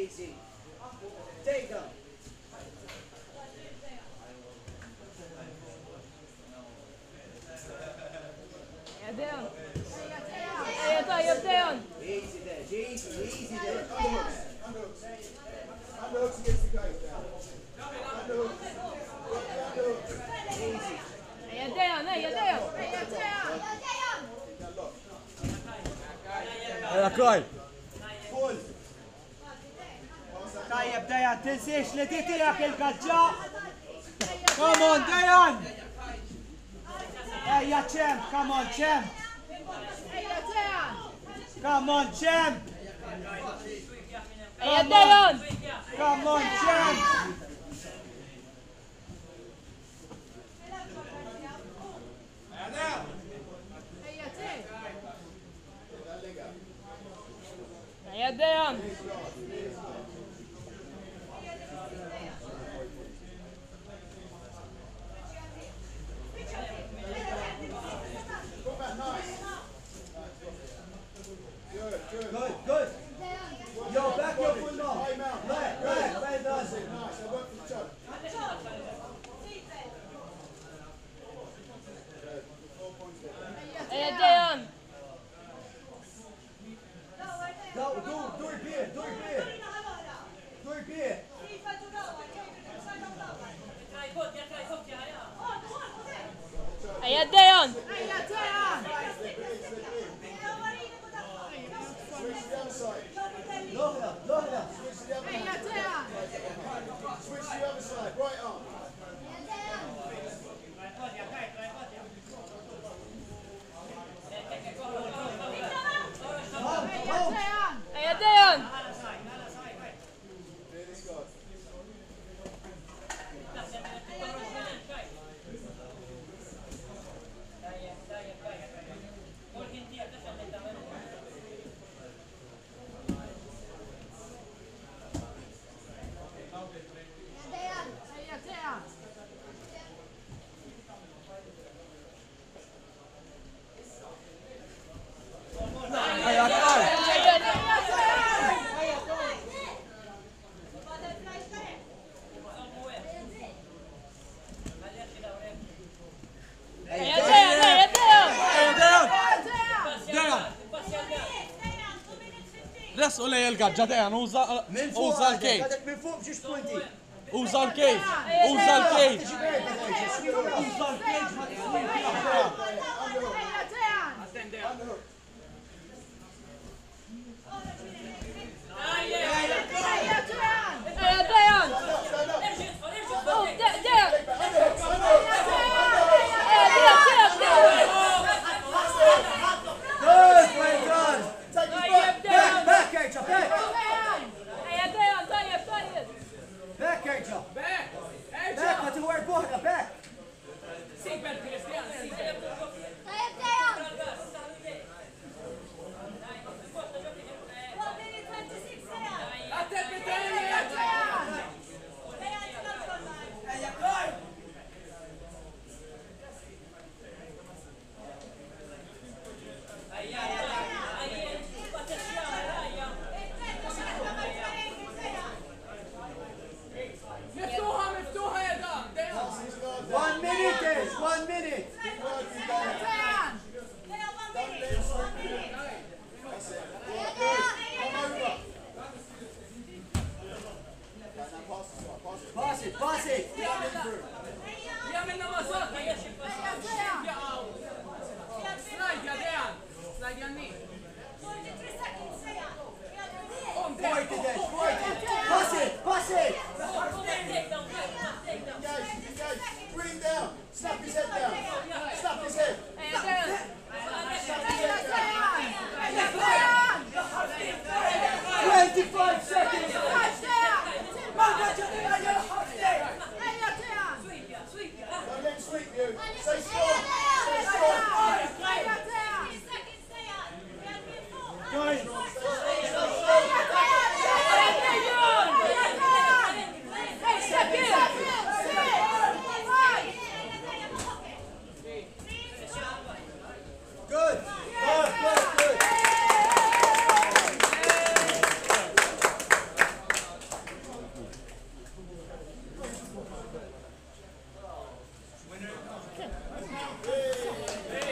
easy. Take them. Dejan. Dejan. Easy there, easy there. Underhooks against the gate there. Underhooks. Easy. Dejan. Kaj. طيب ديان تنسيش اللي تترك القجاء. Come on, Dejan! Hey, yeah, champ. Come on, champ. Come on, champ. Dejan. Come on, champ. Dejan. Good. Yo, back your foot now. Right, well done. Nice, I work for the judge. Dejan. Do repeat. Dejan. Switch to the other side. Look. Switch to the other side. Switch to the other side. Right arm. Dejan. Near this guy. Res u lej il-gagġa Dejan, uża l-kejt. Min fuq biex punti. Uża l-kejt. Uża l-kejt. Uża l-kejt ma t-swinti. Underhook. Dejan. Good, well done. Back, Keita, back. Back, Keita. Back, ما تهور بوحدة, back. One minute. Pass it. Pass it. Engage. Bring him down. Snap his head down. Snap his head. Snap his head down. 25 seconds. Don't let him sweep you. Stay strong. Stay strong. Hey.